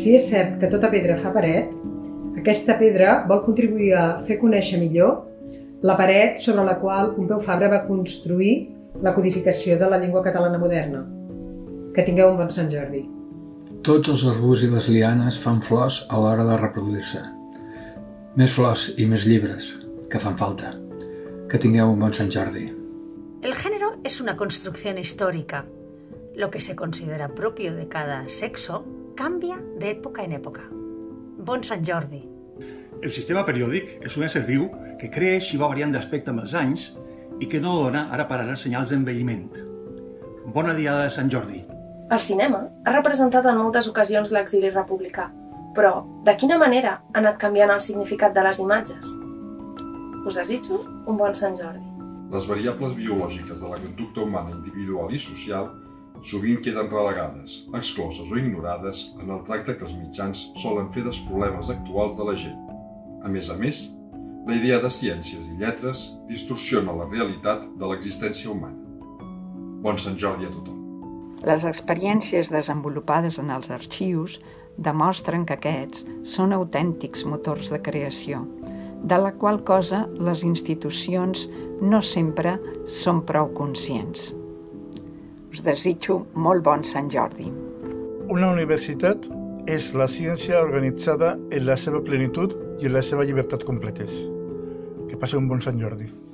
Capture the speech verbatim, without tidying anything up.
Si és cert que tota pedra fa paret, aquesta pedra vol contribuir a fer conèixer millor la paret sobre la qual Pompeu Fabra va construir la codificació de la llengua catalana moderna. Que tingueu un bon Sant Jordi. Tots els arbusts i les lianes fan flors a l'hora de reproduir-se. Més flors i més llibres, que fan falta. Que tingueu un bon Sant Jordi. El género es una construcción histórica. Lo que se considera propio de cada sexo cambia de època en època. Bon Sant Jordi. El sistema periòdic és un ésser viu que creix i va variant d'aspecte amb els anys i que no dona ara per ara senyals d'envelliment. Bona diada de Sant Jordi. El cinema ha representat en moltes ocasions l'exili republicà, però de quina manera ha anat canviant el significat de les imatges? Us desitjo un bon Sant Jordi. Les variables biològiques de la conducta humana individual i social sovint queden relegades, excloses o ignorades en el tracte que els mitjans solen fer dels problemes actuals de la gent. A més a més, la idea de ciències i lletres distorsiona la realitat de l'existència humana. Bon Sant Jordi a tothom. Les experiències desenvolupades en els arxius demostren que aquests són autèntics motors de creació, de la qual cosa les institucions no sempre són prou conscients. Us desitjo molt bon Sant Jordi. Una universitat és la ciència organitzada en la seva plenitud i en la seva llibertat completes. Que passeu un bon Sant Jordi.